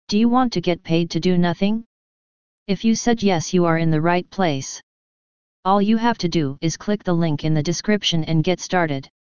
Do you want to get paid to do nothing? If you said yes, you are in the right place. All you have to do is click the link in the description and get started.